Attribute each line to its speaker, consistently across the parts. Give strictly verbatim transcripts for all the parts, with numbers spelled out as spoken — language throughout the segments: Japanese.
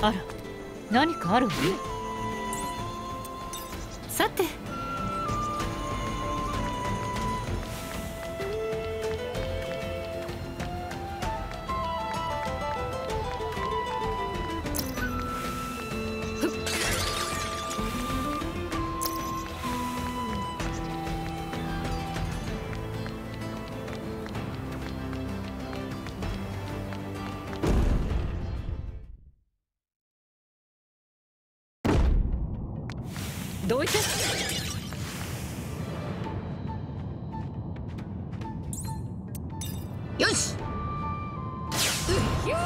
Speaker 1: あら、何かあるわね。さて。どいて。
Speaker 2: よし。うひょー。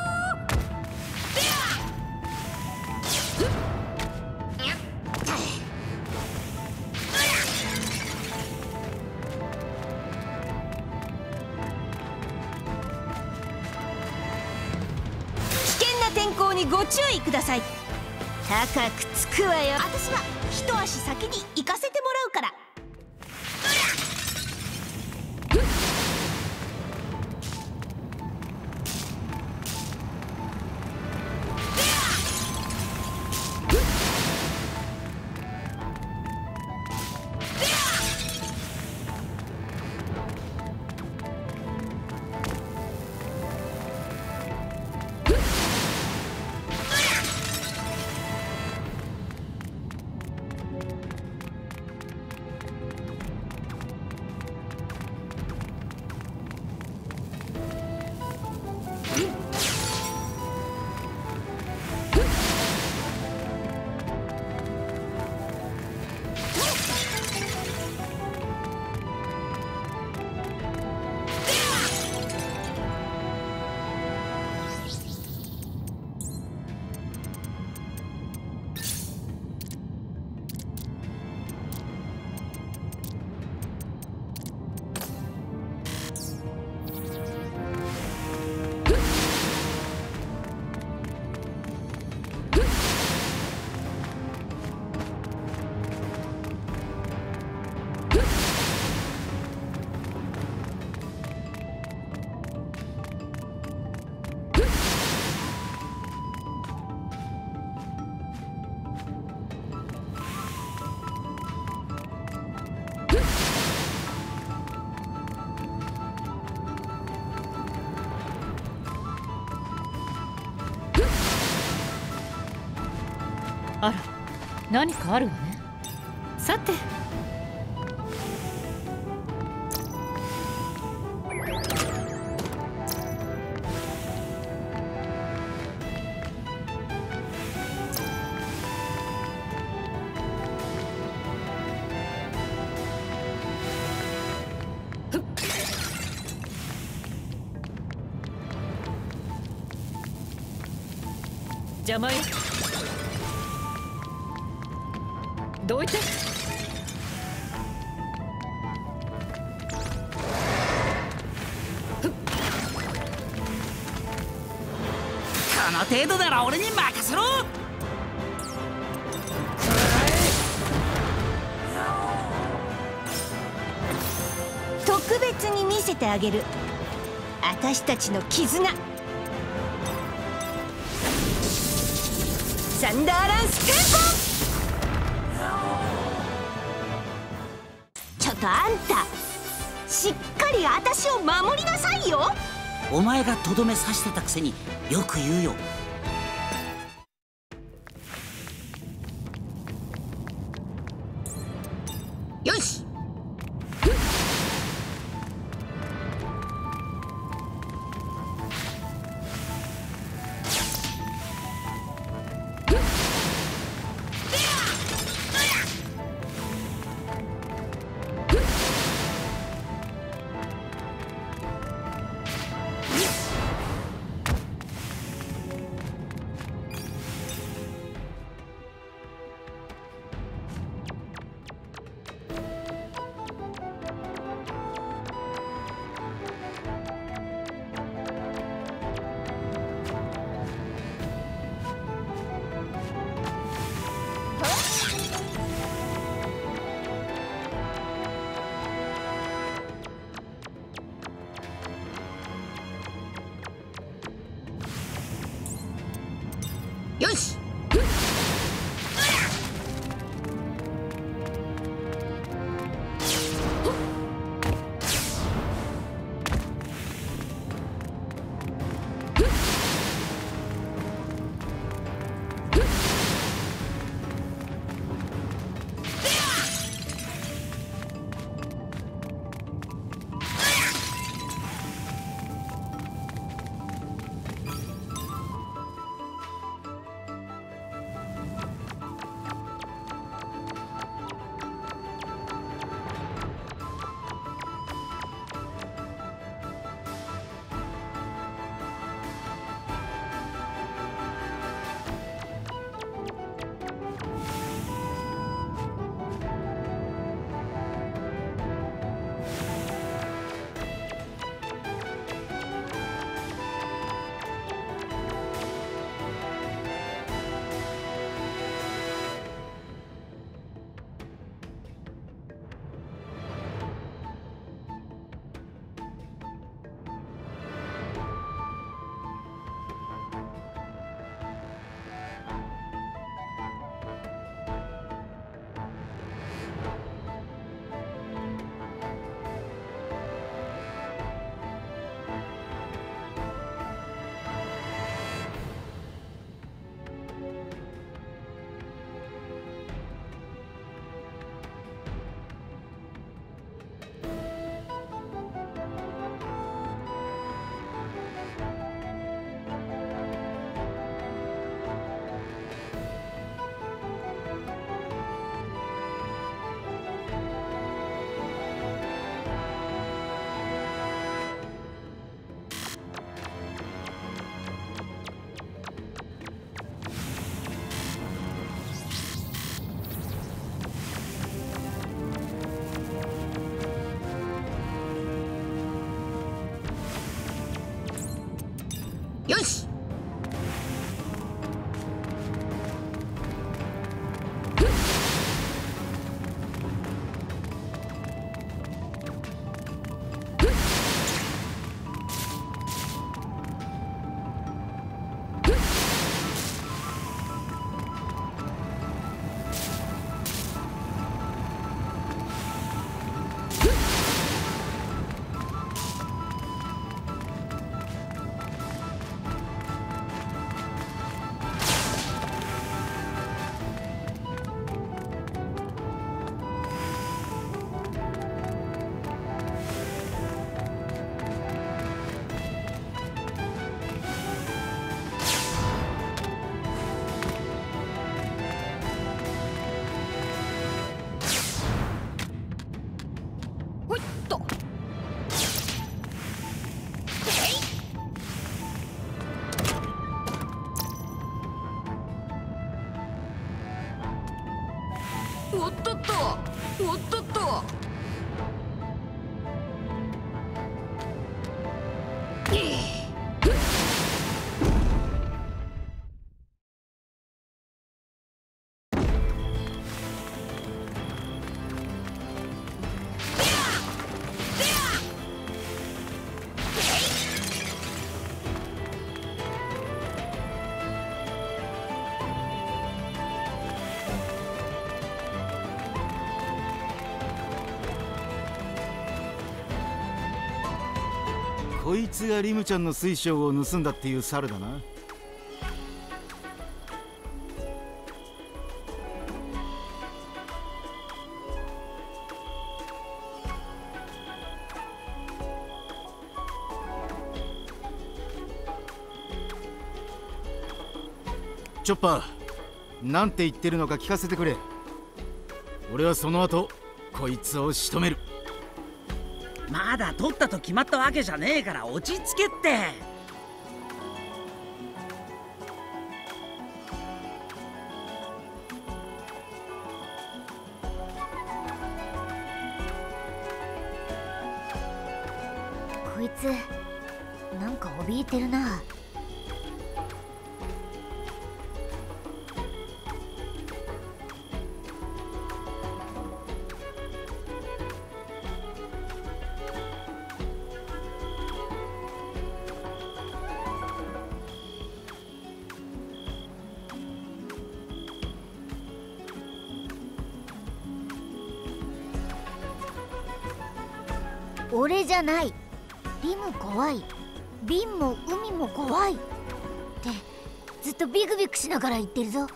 Speaker 2: 危険な天候にご注意ください。高くつくわよ。私は一足先に行かせてもらうから。
Speaker 1: あら、何かあるわね。さて。邪魔よ。どいて。
Speaker 2: この程度なら俺に任せろ。特別に見せてあげる、私たちの絆。サンダーランステンポ。ちょっとあんた、しっかり私を守りなさいよ。
Speaker 3: お前がとどめ刺してたくせによく言うよ。
Speaker 2: よし。
Speaker 3: よし。よし。おっとっと、おっとっと。
Speaker 4: こいつがリムちゃんの水晶を盗んだっていう猿だな。チョッパー、なんて言ってるのか聞かせてくれ。俺はその後こいつを仕留める。
Speaker 3: まだ取ったと決まったわけじゃねえから落ち着けって。
Speaker 5: こいつなんか怯えてるな。 俺じゃない。リム怖い、瓶も海も怖いってずっとビクビクしながら言ってるぞ。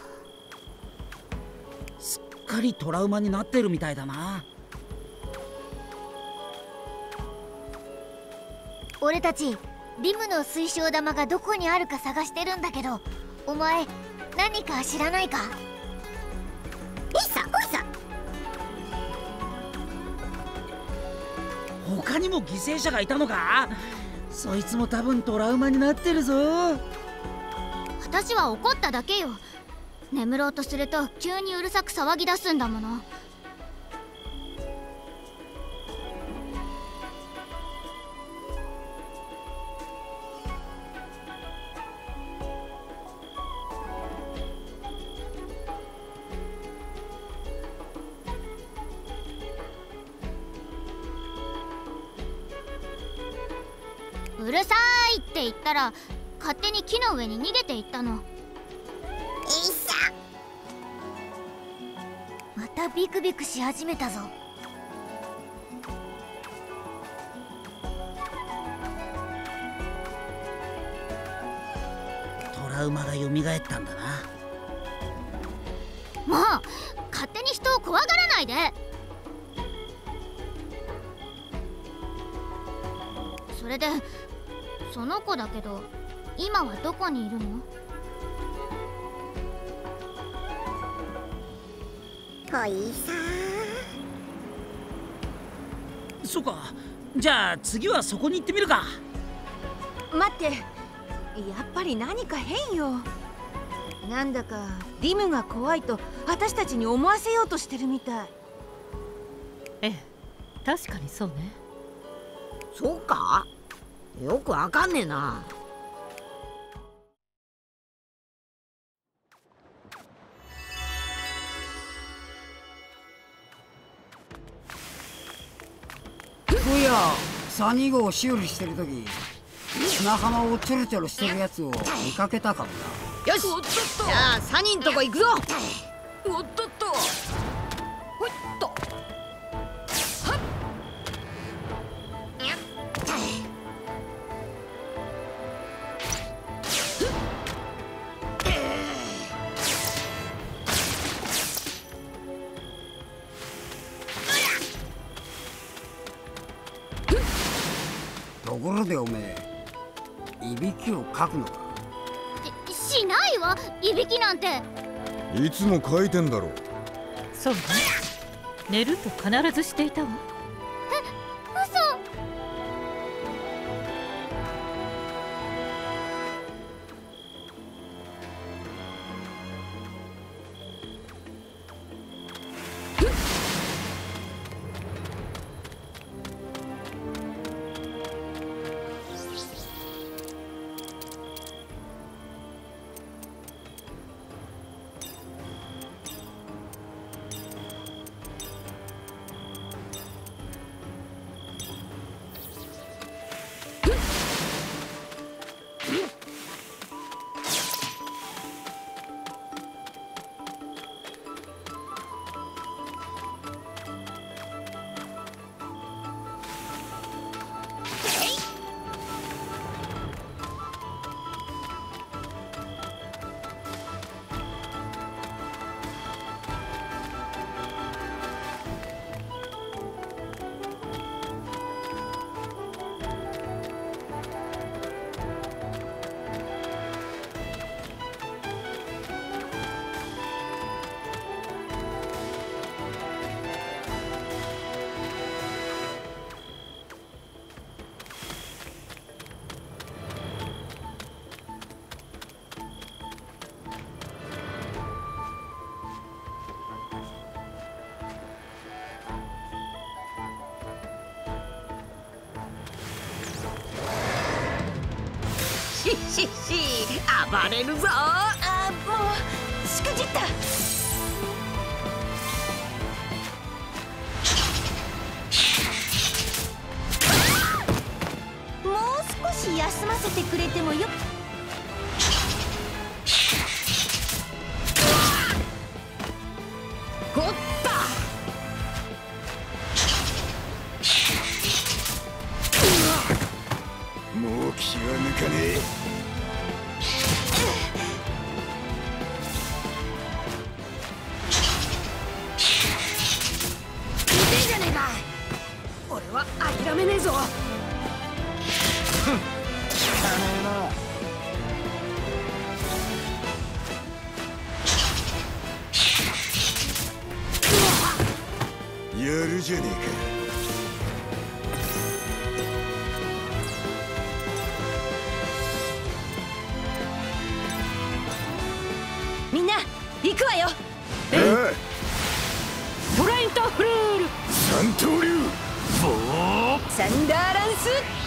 Speaker 3: すっかりトラウマになってるみたいだな。
Speaker 5: 俺たちリムの水晶玉がどこにあるか探してるんだけど、お前何か知らないか？
Speaker 2: いさおいさ。
Speaker 3: 他にも犠牲者がいたのか？そいつも多分トラウマになってるぞ。
Speaker 6: 私は怒っただけよ。眠ろうとすると急にうるさく騒ぎ出すんだもの。うるさいって言ったら勝手に木の上に逃げていったの。
Speaker 2: いさ。
Speaker 5: またビクビクし始めたぞ。
Speaker 3: トラウマが蘇ったんだな。
Speaker 6: もう勝手に人を怖がらないで。それでその子だけど今はどこにいるの？
Speaker 2: ほいさ。
Speaker 3: そうか、じゃあ次はそこに行ってみるか。
Speaker 2: 待って、やっぱり何か変よ。なんだかリムが怖いと私たちに思わせようとしてるみたい。
Speaker 1: ええ、確かにそうね。
Speaker 7: そうか？よくわかんねえな。
Speaker 8: そういや、サニー号を修理してるとき砂浜をちょろちょろしてるやつを見かけたかもな。
Speaker 7: よし、じゃあサニーんとこ行くぞ。
Speaker 2: おっとっと。ほいっと。はっ。
Speaker 8: ところでおめえ、いびきをかくのか？
Speaker 6: ししないわ、いびきなんて。
Speaker 9: いつも書いてんだろ。
Speaker 1: そうね、寝ると必ずしていたわ。
Speaker 6: え、嘘。
Speaker 7: ししし、暴れるぞ。
Speaker 2: あ、もうしくじった。もう少し休ませてくれてもよ。
Speaker 7: ほった。
Speaker 9: 気は抜かねえ。
Speaker 7: 見てんじゃねえか。俺は諦めねえぞ。
Speaker 9: やるじゃねえか。
Speaker 2: みんな行くわよ。
Speaker 9: ええ、
Speaker 1: トラインターフルール
Speaker 9: 三刀流
Speaker 2: サンダーランス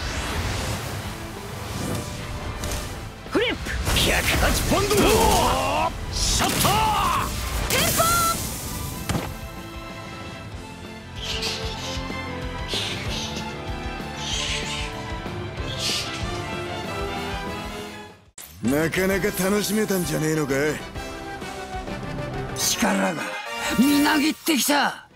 Speaker 1: フリップ
Speaker 9: ひゃくはちポンド
Speaker 1: シャッタ
Speaker 2: テンポ
Speaker 9: なかなか楽しめたんじゃねえのか。
Speaker 8: 力がみなぎってきた。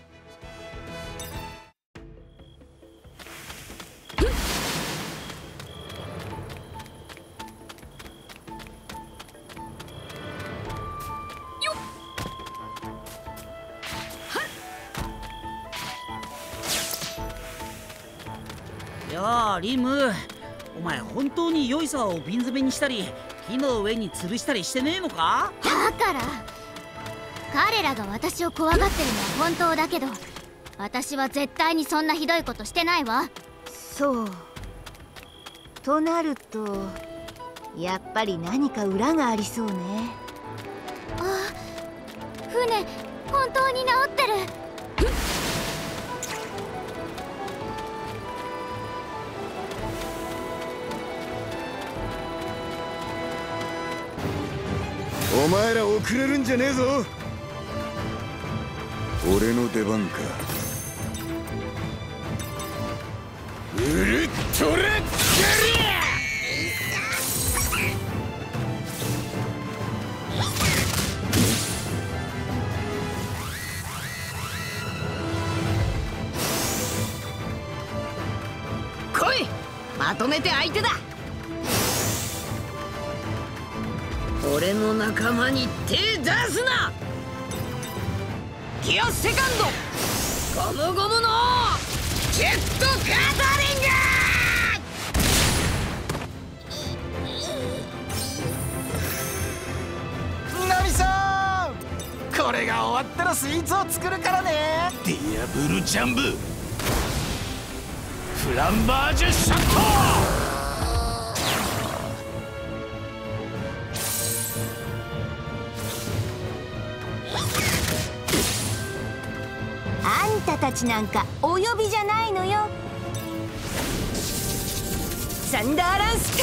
Speaker 3: よーリム、お前本当に良い沢を瓶詰めにしたり木の上に吊るしたりしてねえのか。
Speaker 6: だから彼らが私を怖がってるのは本当だけど、私は絶対にそんなひどいことしてないわ。
Speaker 2: そうとなるとやっぱり何か裏がありそうね。
Speaker 6: あ、船本当に治ってる。
Speaker 9: お前ら遅れるんじゃねえぞ。俺の出番か。ウルトラキャリア。
Speaker 7: 来い、まとめて相手だ。俺の仲間に手出すな。ギアセカンドゴムゴムのジェットガタリン
Speaker 4: グ。ナミさん、これが終わったらスイーツを作るからね。
Speaker 9: ディアブルジャンブフ
Speaker 4: ランバージュシャット。
Speaker 2: あんたたちなんかお呼びじゃないのよ。サンダーランステン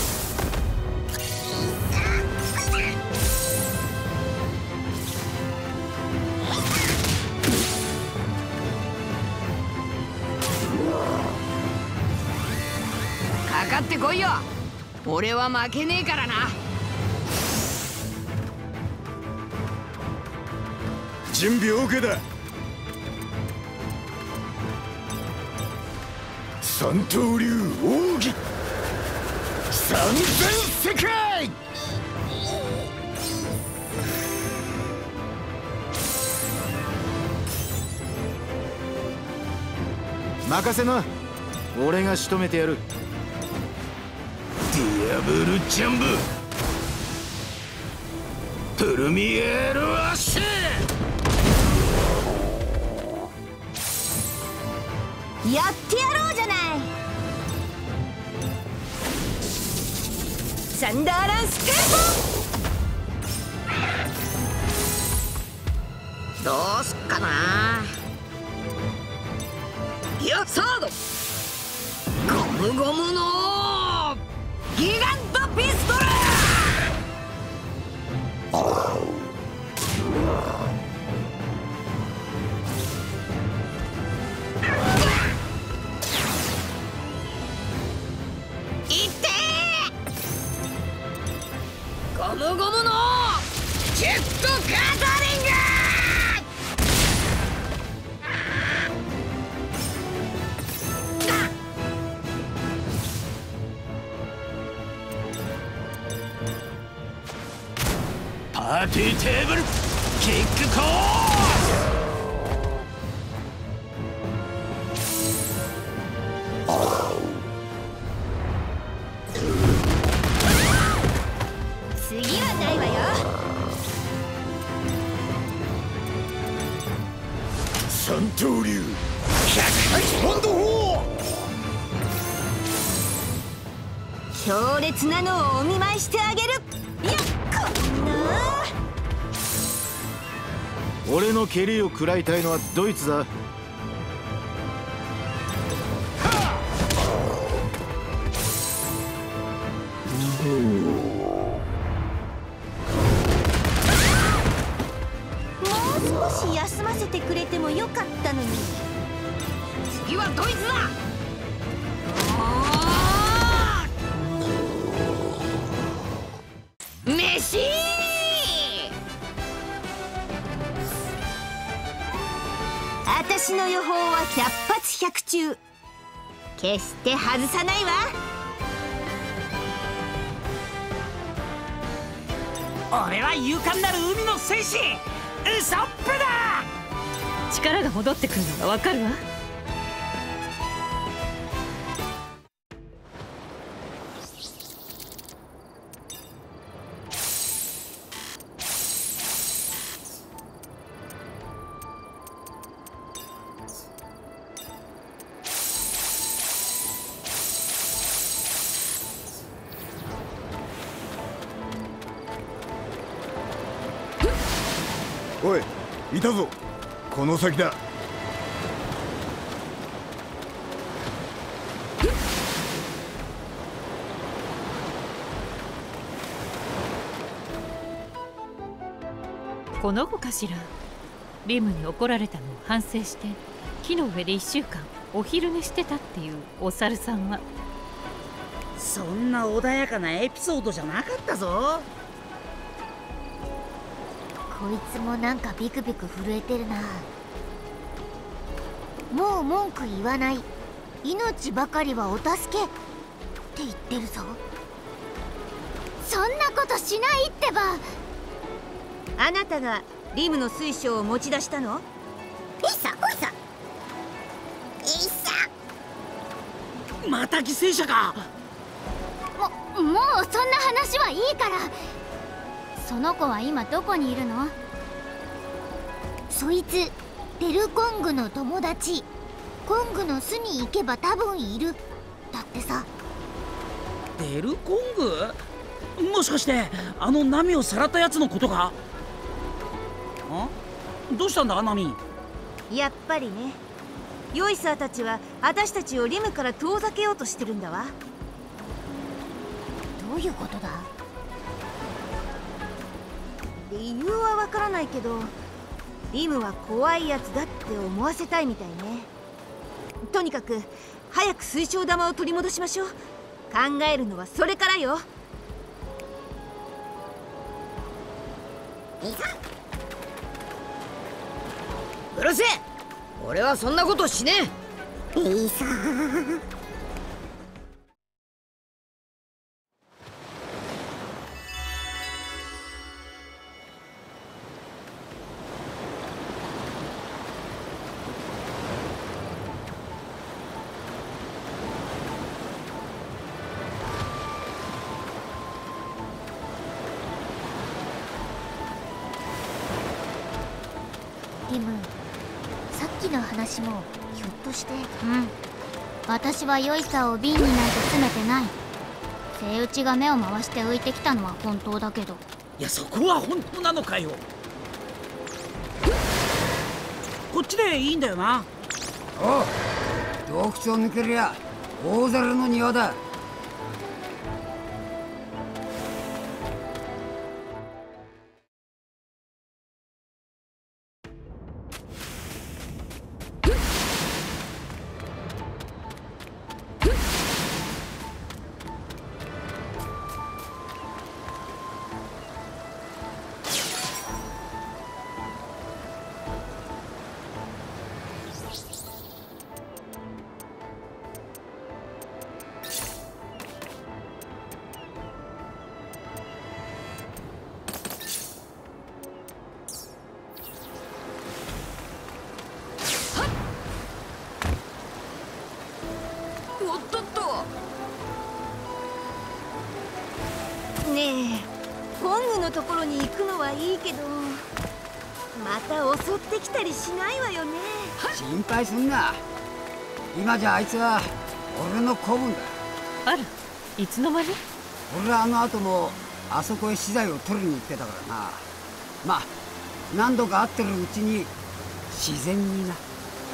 Speaker 7: ポ。かかってこいよ。俺は負けねえからな。
Speaker 9: 準備 OK だ。三刀流奥義三千世界。
Speaker 4: 任せな、俺が仕留めてやる。
Speaker 9: ディアブルジャンブプルミエールアッシュ。
Speaker 2: やってやろうじゃない。サンダーランステンポ。
Speaker 7: どうすっかな。ギアサードゴムゴムのギガントピストル。いってーゴムゴムのジェットガタリング。
Speaker 9: パーティーテーブルキックコー
Speaker 2: ス次はないわよ。
Speaker 9: 三刀流百八ポンド砲
Speaker 2: 強烈なのをお見舞いしてあげる。いや、こんな
Speaker 4: 俺の蹴りを食らいたいのはドイツだ。
Speaker 2: もう少し休ませてくれてもよかったのに。
Speaker 7: 次はドイツだ。飯
Speaker 2: 私の予報は百発百中。決して外さないわ。
Speaker 3: 俺は勇敢なる海の戦士ウソップだ。
Speaker 1: 力が戻ってくるのがわかるわ。
Speaker 9: おい、いたぞ。この先だ。
Speaker 1: この子かしら。リムに怒られたのを反省して木の上でいっしゅうかんお昼寝してたっていうお猿さんは。
Speaker 3: そんな穏やかなエピソードじゃなかったぞ。
Speaker 5: こいつもなんかビクビク震えてるな。もう文句言わない、命ばかりはお助けって言ってるぞ。
Speaker 6: そんなことしないってば。
Speaker 2: あなたがリムの水晶を持ち出したの？
Speaker 5: いさおいさいさ。
Speaker 3: また犠牲者か。
Speaker 6: ももうそんな話はいいから。その子は今どこにいるの？
Speaker 5: そいつデルコングの友達。コングの巣に行けば多分いるだってさ。
Speaker 3: デルコング？もしかしてあのナミをさらったやつのことか？ん？どうしたんだナミ？
Speaker 2: やっぱりね。ヨイサーたちは私たちをリムから遠ざけようとしてるんだわ。
Speaker 5: どういうことだ？
Speaker 2: 理由はわからないけど、リムは怖いやつだって思わせたいみたいね。とにかく早く水晶玉を取り戻しましょう。考えるのはそれからよ。
Speaker 7: うるせえ。俺はそんなことしねえ。
Speaker 5: いいさ。リム、さっきの話もひょっとして。
Speaker 6: うん、私はヨイサーを瓶になんて詰めてない。セイウチが目を回して浮いてきたのは本当だけど。
Speaker 3: いや、そこは本当なのかよ。こっちでいいんだよな。
Speaker 8: おう、洞窟を抜けりゃ大猿の庭だ。
Speaker 2: ねえ、コングのところに行くのはいいけど、また襲ってきたりしないわよね。
Speaker 8: 心配すんな。今じゃあいつは俺の子分だ。
Speaker 1: あら、いつの間に？
Speaker 8: 俺はあの後もあそこへ資材を取りに行ってたからな。まあ何度か会ってるうちに自然にな。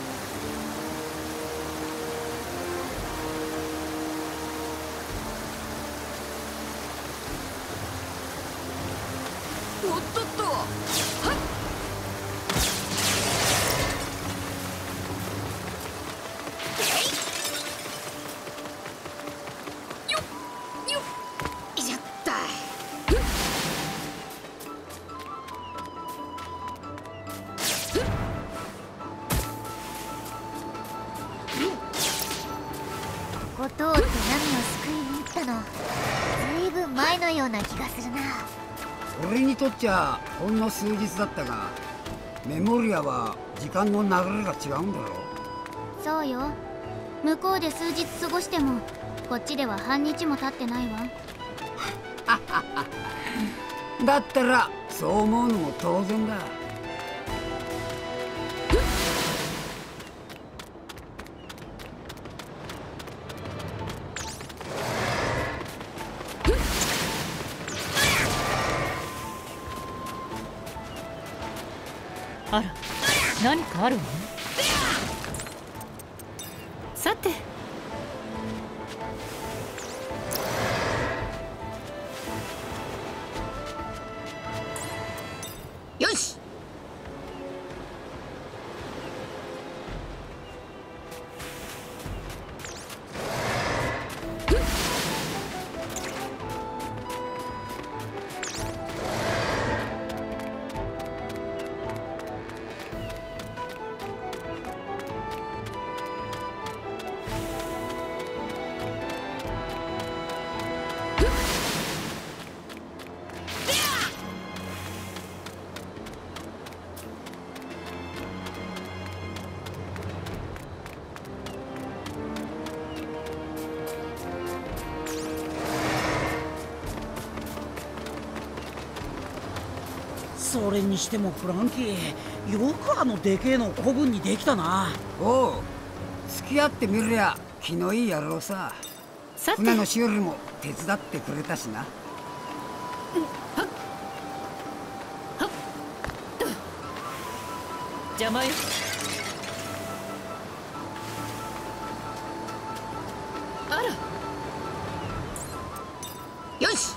Speaker 7: おっとっと、はっ。よっよっ、いしゃった。
Speaker 5: ここ通ってナミを救いに行ったのずいぶん前のような気がするな。
Speaker 8: 俺にとっちゃほんの数日だったが、メモリアは時間の流れが違うんだろう。
Speaker 6: そうよ。向こうで数日過ごしてもこっちでは半日も経ってないわ。
Speaker 8: だったらそう思うのも当然だ。
Speaker 1: あら、何かあるの？さて、
Speaker 7: よし。
Speaker 3: それにしてもフランキー、よくあのでけえの子分にできたな。
Speaker 8: おう、付き合ってみりゃ気のいい野郎さ。
Speaker 1: さて、
Speaker 8: 船の修理も手伝ってくれたしな。
Speaker 1: 邪魔よ。あら、
Speaker 7: よし。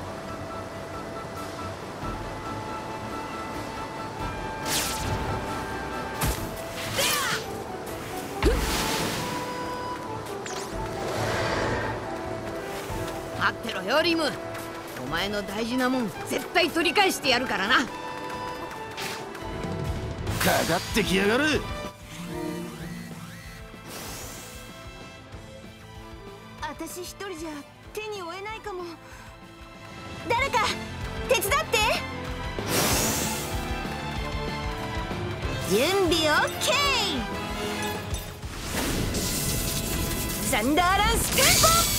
Speaker 7: 待ってろよリム、お前の大事なもん絶対取り返してやるからな。
Speaker 4: かかってきやがる。
Speaker 2: 私一人じゃ手に負えないかも。誰か手伝って。準備 OK。 サンダーランステンポ。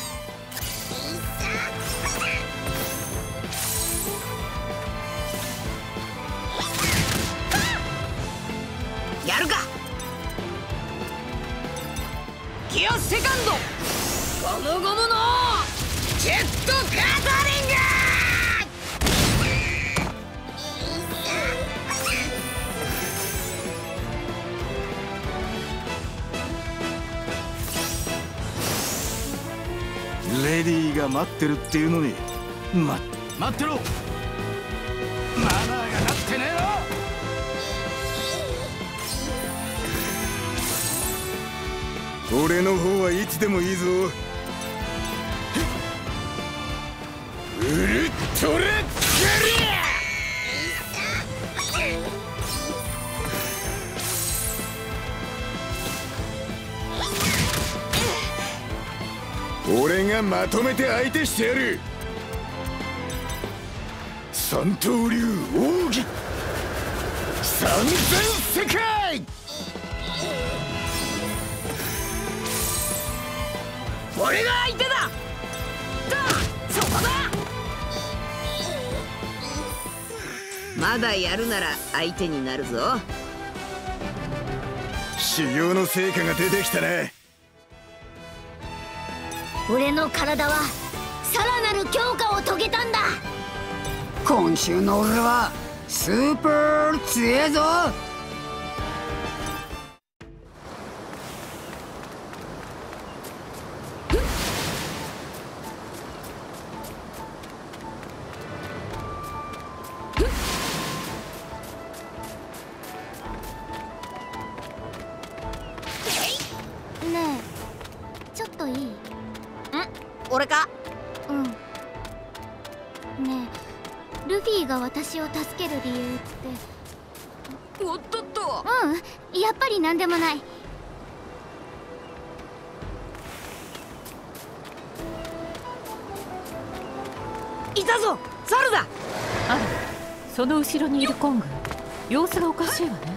Speaker 7: やるか。ギアセカンド、ゴムゴムのジェットガトリング。
Speaker 4: レディーが待ってるっていうのに、ま、待ってろ。マナーがなってねえな。
Speaker 9: 俺の方はいつでもいいぞ。ウルトラガリア。俺がまとめて相手してやる。三刀流奥義三千世界。
Speaker 7: 俺が相手だ。だ、そこだ。 まだやるなら相手になるぞ。
Speaker 9: 修行の成果が出てきたね。
Speaker 5: 俺の体はさらなる強化を遂げたんだ。
Speaker 8: 今週の俺はスーパー強えぞ。
Speaker 6: ねえ、ちょっといい？ん？
Speaker 2: 俺か？
Speaker 6: うん。ねえ、ルフィが私を助ける理由って。
Speaker 7: おっとっと。
Speaker 6: うん、やっぱり何でもない。
Speaker 7: いたぞ、猿だ。
Speaker 1: あら、その後ろにいるコング、様子がおかしいわね。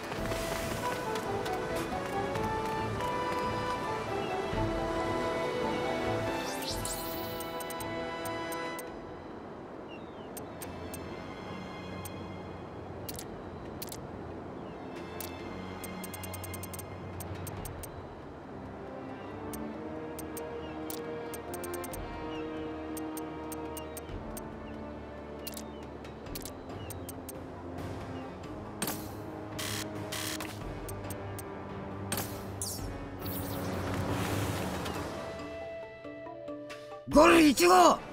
Speaker 8: ゴルいち号。く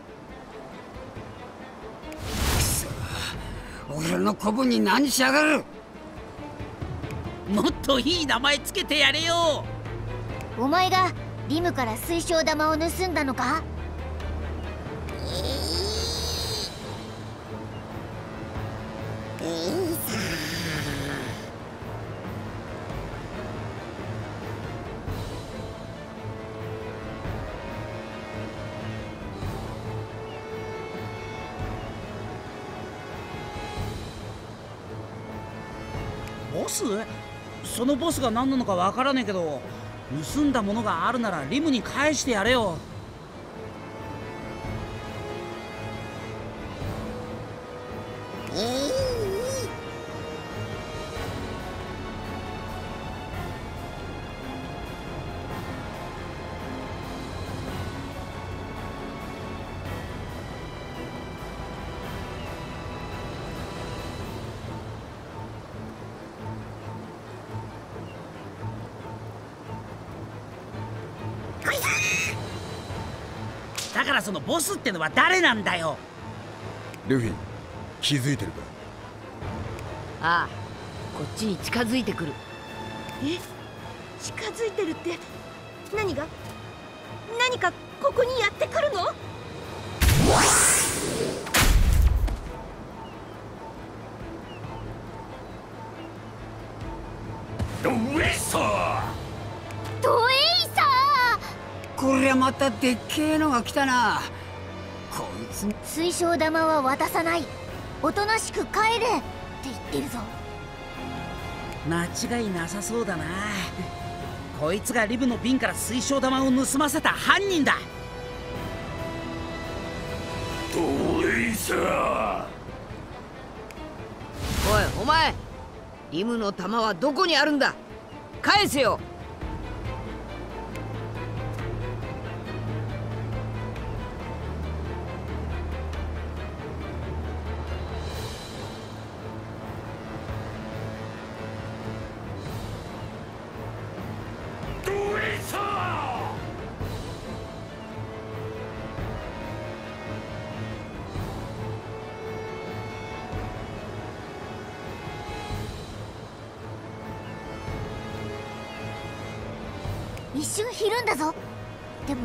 Speaker 8: そ、俺のコブに何しやがる。
Speaker 3: もっといい名前つけてやれよ。
Speaker 5: お前がリムから水晶玉を盗んだのか？
Speaker 3: ボス？そのボスが何なのかわからねえけど、盗んだものがあるならリムに返してやれよ。だからそのボスってのは誰なんだよ。
Speaker 9: ルフィ、気づいてるか？
Speaker 7: ああ、こっちに近づいてくる。
Speaker 2: え、近づいてるって何が？何かここにやってくるの？
Speaker 9: 上さ
Speaker 5: ドエイサー！
Speaker 8: こりゃまたでっけえのが来たな。こいつ
Speaker 5: 水晶玉は渡さない。おとなしく帰れって言ってるぞ。
Speaker 3: 間違いなさそうだな。こいつがリブの瓶から水晶玉を盗ませた犯人だ。
Speaker 9: ドエイサー。
Speaker 7: おい、お前、リムの玉はどこにあるんだ。返せよ。
Speaker 5: 一瞬ひるんだぞ。でも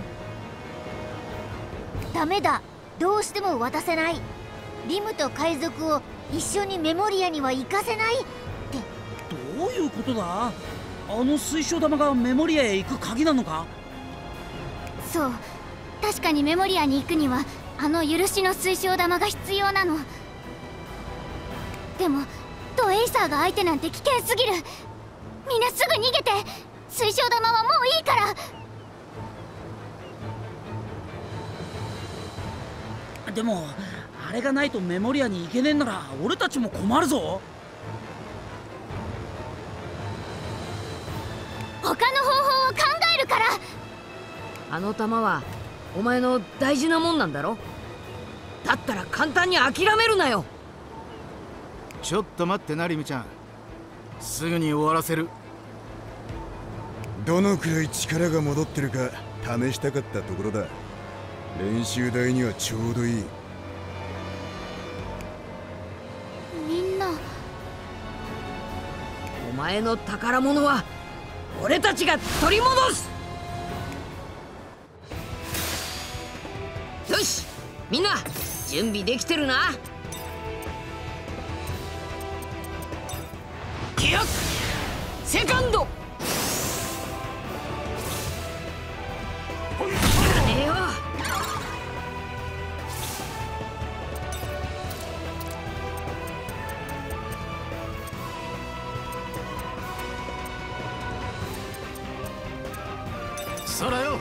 Speaker 5: ダメだ、どうしても渡せない。リムと海賊を一緒にメモリアには行かせないって。
Speaker 3: どういうことだ？あの水晶玉がメモリアへ行く鍵なのか？
Speaker 6: そう、確かにメモリアに行くにはあの許しの水晶玉が必要なの。でもドエイサーが相手なんて危険すぎる。みんなすぐ逃げて。水晶玉はもういいから。
Speaker 3: でもあれがないとメモリアに行けねえんなら俺たちも困るぞ。
Speaker 6: 他の方法を考えるから。
Speaker 7: あの弾はお前の大事なもんなんだろ。だったら簡単に諦めるなよ。
Speaker 4: ちょっと待ってなリムちゃん、すぐに終わらせる。
Speaker 9: どのくらい力が戻ってるか試したかったところだ。練習台にはちょうどいい。
Speaker 6: みんな、
Speaker 7: お前の宝物は俺たちが取り戻す。よし、みんな準備できてるな。気圧セカンド。ねえよ。
Speaker 4: 空よ。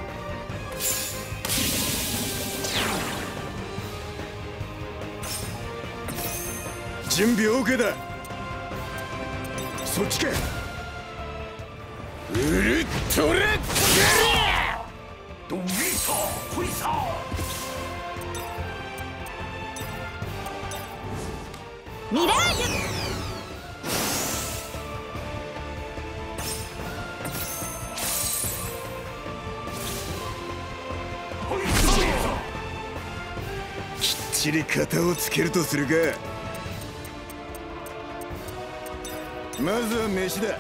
Speaker 9: 準備 OK だ。そっちか。ウルトラドミサホイサ
Speaker 7: ミラージュ。
Speaker 9: きっちり型をつけるとするか。まずは飯だ。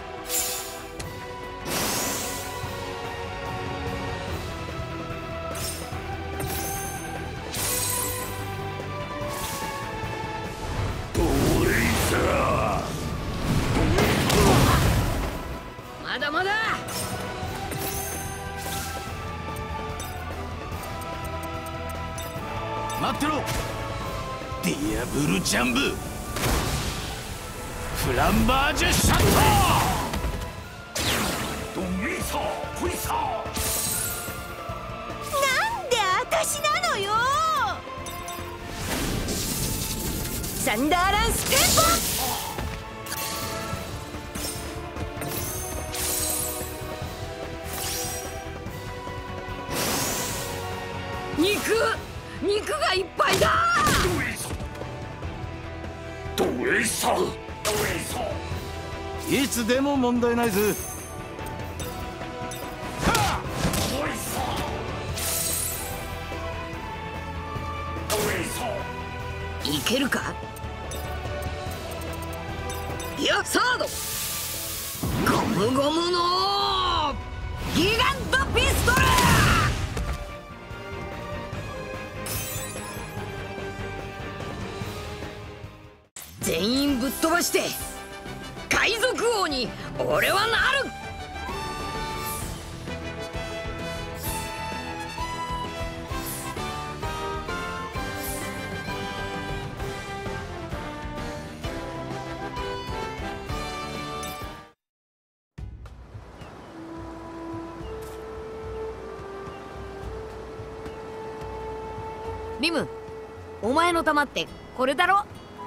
Speaker 7: まだまだ。
Speaker 4: 待ってろ。
Speaker 9: ディアブルジャンブフランバージュシャッタードミサホイサ
Speaker 2: なんで私なのよ。サンダーランステン
Speaker 7: ポ。肉肉がいっぱいだ。
Speaker 9: ドエサドエサ
Speaker 4: いつでも問題ないぜ。
Speaker 7: いけるか。いやサードゴムゴムのギガントピストル。全員ぶっ飛ばして海賊王に俺はなる。リム、お前の玉ってこれだろ。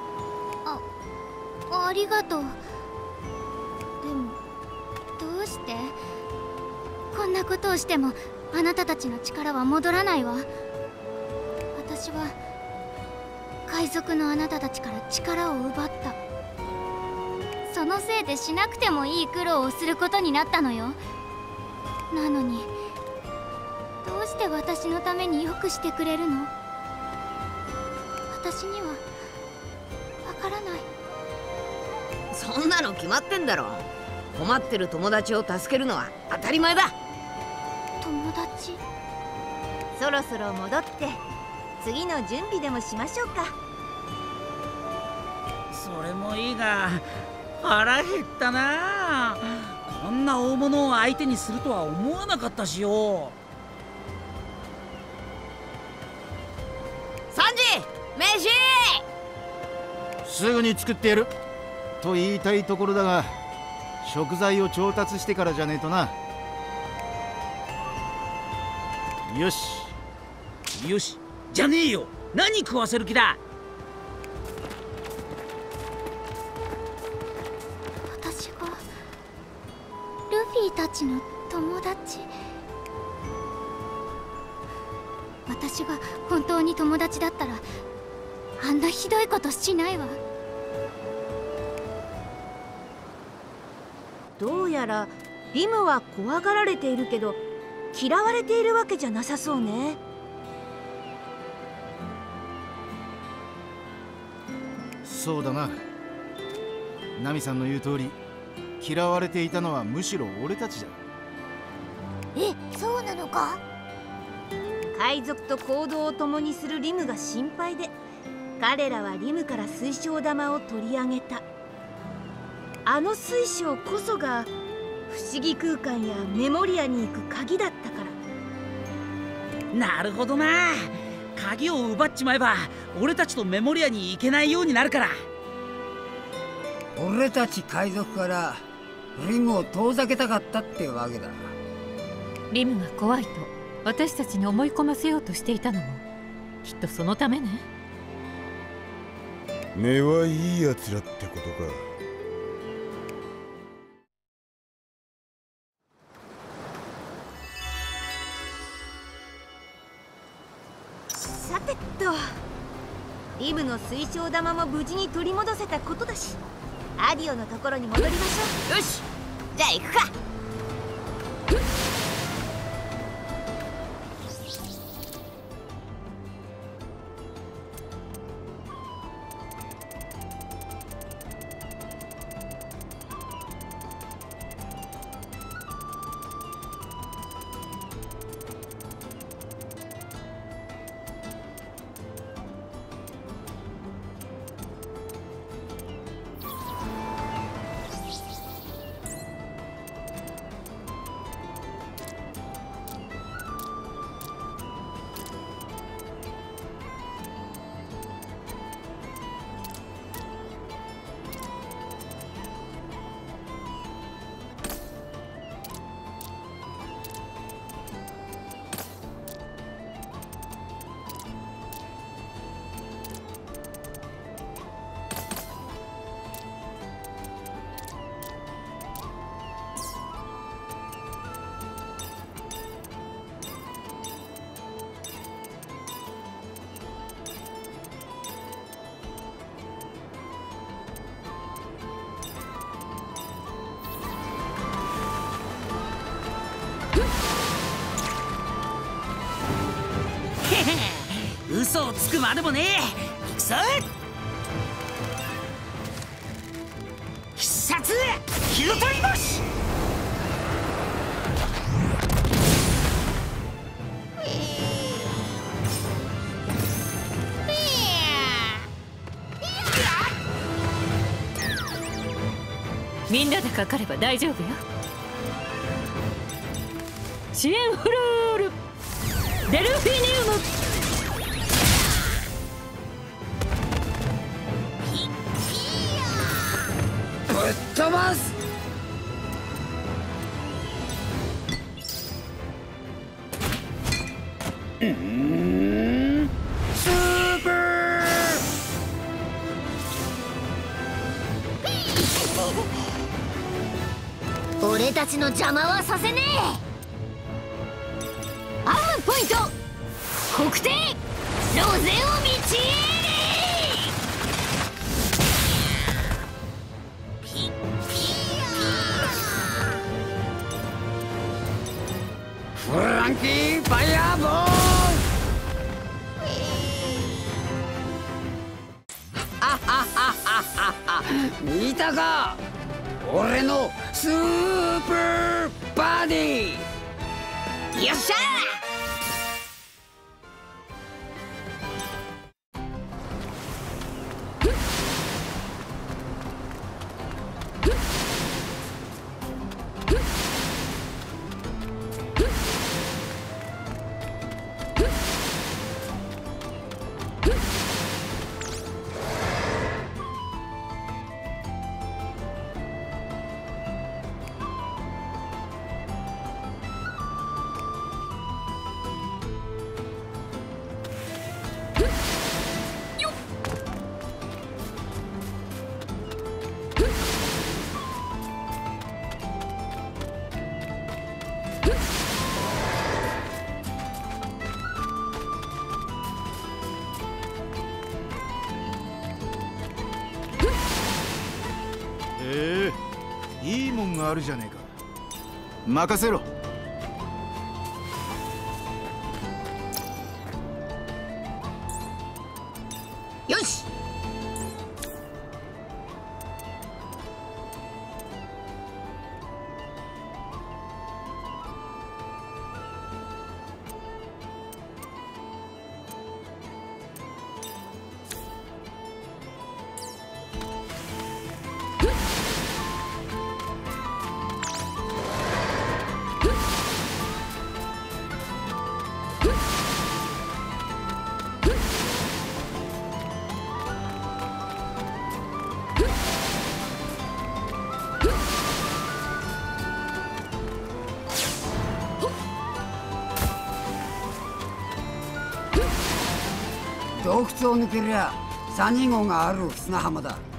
Speaker 6: あ、ありがとう。でもどうしてこんなことをしてもあなたたちの力は戻らないわ。私は海賊のあなたたちから力を奪った。そのせいでしなくてもいい苦労をすることになったのよ。なのにどうして私のためによくしてくれるの？私にはわからない。
Speaker 7: そんなの決まってんだろ。困ってる友達を助けるのは当たり前だ。
Speaker 6: 友達？
Speaker 2: そろそろ戻って次の準備でもしましょうか。
Speaker 3: それもいいが腹減ったな。こんな大物を相手にするとは思わなかったしよ。
Speaker 7: サンジ飯。
Speaker 4: すぐに作ってやると言いたいところだが、食材を調達してからじゃねえとな。よし
Speaker 3: よしじゃねえよ。何食わせる気だ。
Speaker 6: イたちの友達。私が本当に友達だったらあんなひどいことしないわ。
Speaker 2: どうやらリムは怖がられているけど嫌われているわけじゃなさそうね。
Speaker 4: そうだな。ナミさんの言う通り、嫌われていたのはむしろ俺たちだ。
Speaker 5: え、そうなのか？
Speaker 2: 海賊と行動を共にするリムが心配で、彼らはリムから水晶玉を取り上げた。あの水晶こそが不思議空間やメモリアに行く鍵だったから。
Speaker 3: なるほどな。鍵を奪っちまえば俺たちとメモリアに行けないようになるから。
Speaker 8: 俺たち海賊からリムを遠ざけたかったってわけだ。
Speaker 1: リムが怖いと私たちに思い込ませようとしていたのもきっとそのためね。
Speaker 9: 根はいいやつらってことか。
Speaker 2: さてと、リムの水晶玉も無事に取り戻せたことだし、アディオのところに戻りましょう。よし、じゃあ行くか。
Speaker 3: 嘘をつくまでもねえ。行くぞ。必殺火の鳥星。
Speaker 1: みんなでかかれば大丈夫よ。シエンフルールデルフィニウム。
Speaker 8: ぶっ飛ばす。うーん、スーパ
Speaker 5: ー俺たちの邪魔はさせねえ。アームポイント黒点ロゼを道へ。
Speaker 8: フランキーファイヤーボール。あはははは見たか、俺のスーパーバディ。
Speaker 7: よっしゃ
Speaker 4: いいもんがあるじゃねえか。任せろ。
Speaker 7: よし。
Speaker 8: 洞窟を抜けりゃサニー号がある砂浜だ。